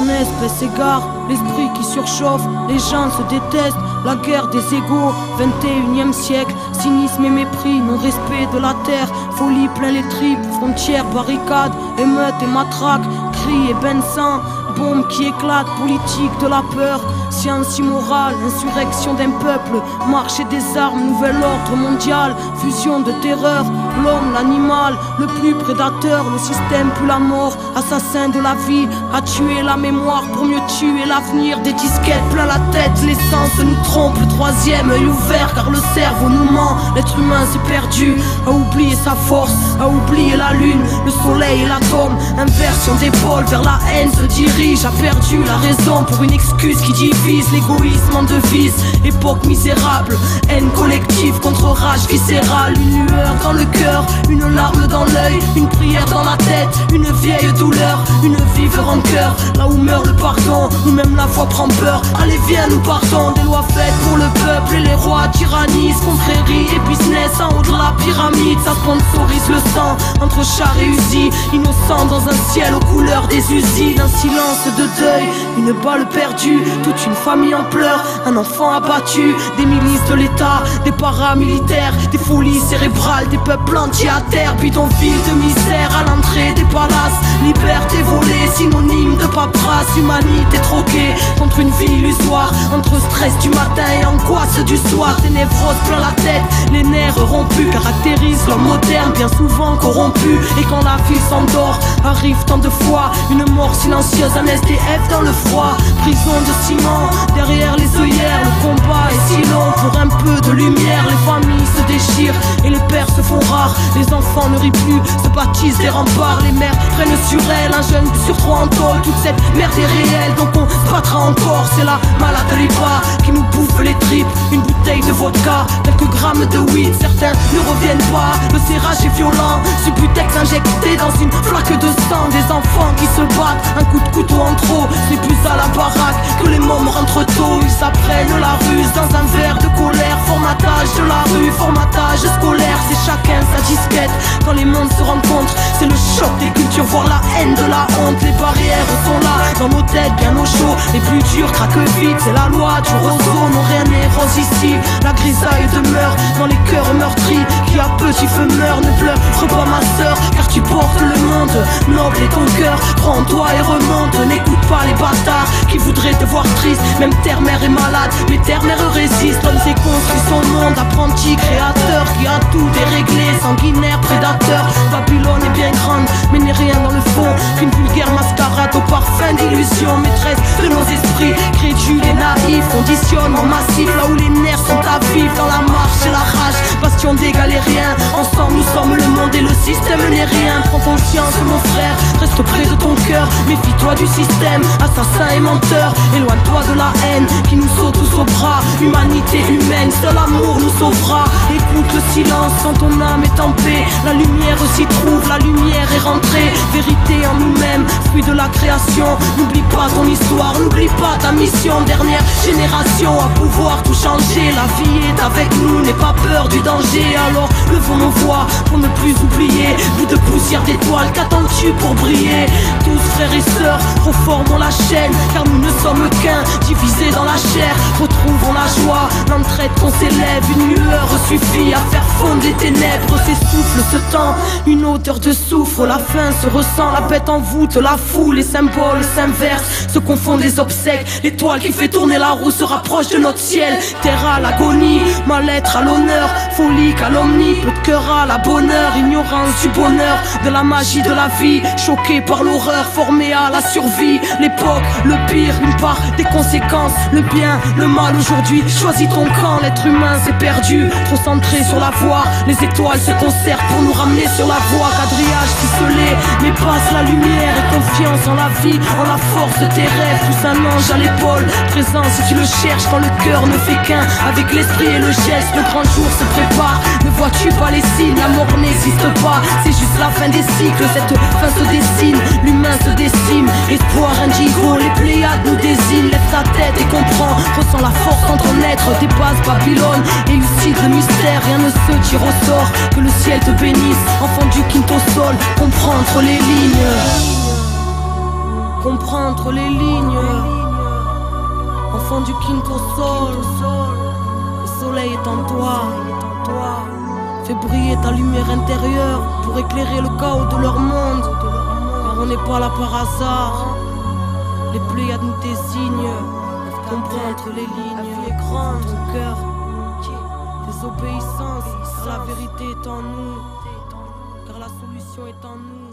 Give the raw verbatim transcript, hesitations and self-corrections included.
Ton espèce égare, l'esprit qui surchauffe, les gens se détestent, la guerre des égaux, vingt et unième siècle, cynisme et mépris, non-respect de la terre, folie plein les tripes, frontières, barricades, émeutes et matraques, cris et bains de sang, bombes qui éclatent, politique de la peur, science immorale, insurrection d'un peuple, marché des armes, nouvel ordre mondial, fusion de terreur, l'homme, l'animal, le plus prédateur, le système plus la mort, assassin de la vie, a tué la mémoire pour mieux tuer l'avenir, des disquettes plein la tête, l'essence nous trompe, le troisième œil ouvert car le cerveau nous ment, l'être humain s'est perdu, a oublié sa force, a oublié la lune, le soleil et l'atome, inversion d'épaule vers la haine se dirige, a perdu la raison pour une excuse qui divise, l'égoïsme en devise, époque misérable, haine collective contre rage viscérale, une lueur dans le cœur, une larme dans l'œil, une prière dans la tête, une vieille douleur, une vive rancœur, là où meurt le pardon, où même la foi prend peur, allez viens nous partons, des lois faites pour le peuple et les rois tyrannisent, confrérie et business en haut de la pyramide, ça sponsorise le sang, entre chars et usines, innocents dans un ciel aux couleurs des usines, un silence de deuil, une balle perdue, toute une famille en pleurs, un enfant abattu, des milices de l'État, des paramilitaires, des folies cérébrales, des peuples entiers à terre, bidonville de misère à l'entrée des palaces, liberté volée, synonyme de paperasse, humanité troquée contre une vie illusoire, entre stress du matin et angoisse du soir, des névroses plein la tête, les nerfs rompus caractérisent l'homme moderne, bien souvent corrompu, et quand la vie s'endort, arrive tant de fois, une mort silencieuse, un S D F dans le froid, prison de ciment, derrière les œillères, le combat est si long, pour un peu de lumière, les familles se déchirent, et les pères se font rares, les enfants ne rient plus, se baptisent des remparts, les mères prennent sur elles, un jeune sur trois en tôle, toute cette merde est réelle, donc on se battra encore, c'est la malade riba qui nous bouffe les tripes, une bouteille de vodka, quelques grammes de weed, certains ne reviennent pas, le serrage est violent, Subutex injecté dans une flaque de sang, des enfants qui se battent, un coup de couteau en trop, c'est plus à la baraque que les mômes rentrent tôt, ils s'apprennent la ruse dans un verre de colère, formatage de la rue, formatage scolaire, c'est chacun sa disquette, quand les mondes se rencontrent, c'est le choc des cultures, voir la haine de la honte, les barrières sont là, dans nos têtes bien au chaud, les plus durs craquent vite, c'est la loi du roseau, non rien n'est rose ici, la grisaille demeure dans les cœurs meurtris, qui à petit feu meurt, ne pleure pas ma sœur, car tu portes le monde, noble est ton cœur, crois en toi et remonte, n'écoute pas les bâtards qui voudraient te voir triste, même terre-mère est malade, mais terre-mère résiste, l'homme s'est construit son monde, apprenti créateur, qui a tout déréglé, sanguinaire, prédateur, Babylone est bien grande, mais n'est rien dans le fond, qu'une vulgaire mascarade au parfum d'illusion, maîtresse de nos esprits, crédules et naïfs, conditionnement massif, là où les nerfs sont à vivre, dans la marche et la rage, bastion d'égal et rien, ensemble nous sommes le monde et le système n'est rien, prends conscience mon frère, reste près de ton cœur, méfie-toi du système, assassin et menteur, éloigne-toi de la haine qui nous saute tous au bras, humanité humaine, seul amour nous sauvera, écoute le silence quand ton âme est en paix, la lumière s'y trouve, la lumière est rentrée, vérité en nous-mêmes, fruit de la création, n'oublie pas ton histoire, n'oublie pas ta mission, dernière génération à pouvoir tout changer, la vie est avec nous, n'aie pas peur du danger, alors levons nos voix pour ne plus oublier, bout de poussière d'étoiles, qu'attends-tu pour briller, tous frères et sœurs, reformons la chaîne, car nous ne sommes qu'un, divisés dans la chair, retrouvons la joie, l'entraide qu'on s'élève, une lueur suffit à faire fondre les ténèbres, s'essouffle ce temps, une odeur de soufre, la faim se ressent, la bête en voûte, la foule, les symboles s'inversent, se confondent les obsèques, l'étoile qui fait tourner la roue se rapproche de notre ciel, terre à l'agonie, mal-être à l'honneur, folie, calomnie, peu de cœur à la bonheur, ignorance du bonheur, de la magie de la vie, choqué par l'horreur, formé à la survie, l'époque, le pire, une part des conséquences, le bien, le mal aujourd'hui, choisis ton camp, l'être humain s'est perdu, trop centré sur la voie, les étoiles se concertent pour nous ramener sur la voie, quadrillage ficelé, mais passe la lumière et confiance en la vie, en la force de tes rêves, pousse un ange à l'épaule, présent si tu le cherches quand le cœur ne fait qu'un, avec l'esprit et le geste, le grand jour se prépare, ne vois-tu pas les signes, la mort n'existe pas, c'est juste la fin des cycles, cette fin se dessine, l'humain se décime, espoir indigo, les Pléiades nous désignent, lève ta tête et comprends, ressens la force en ton être, dépasse Babylone, élucide le mystère, rien ne se tire au sort, que le ciel te bénisse, enfant du quinto sol, comprends entre les lignes. comprendre les lignes. Enfant du quinto sol, le soleil est en toi. Fais briller ta lumière intérieure pour éclairer le chaos de leur monde. Car on n'est pas là par hasard. Les pléiades nous désignent. Comprendre les lignes. La vie est grande, ton cœur. Désobéissance, car la vérité est en nous. Car la solution est en nous.